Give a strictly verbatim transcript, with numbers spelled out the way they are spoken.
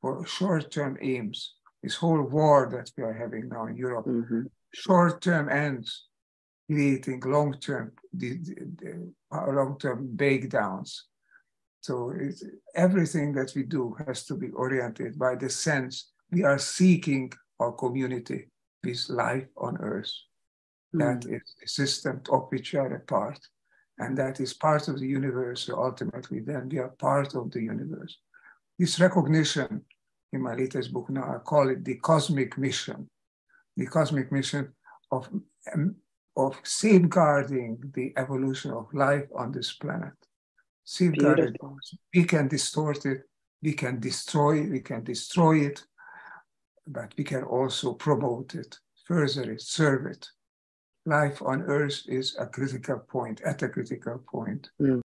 for short-term aims. This whole war that we are having now in Europe, mm-hmm. short-term ends, creating long-term, the, the, the long-term breakdowns. So it's, everything that we do has to be oriented by the sense we are seeking our community with life on earth. Mm. That is a system of which we are a part. And that is part of the universe. So ultimately, then we are part of the universe. This recognition, in my latest book now, I call it the cosmic mission. The cosmic mission of, um, of safeguarding the evolution of life on this planet. Safeguarded. We can distort it, we can destroy it, we can destroy it, but we can also promote it, further it, serve it. Life on Earth is a critical point, at a critical point. Mm.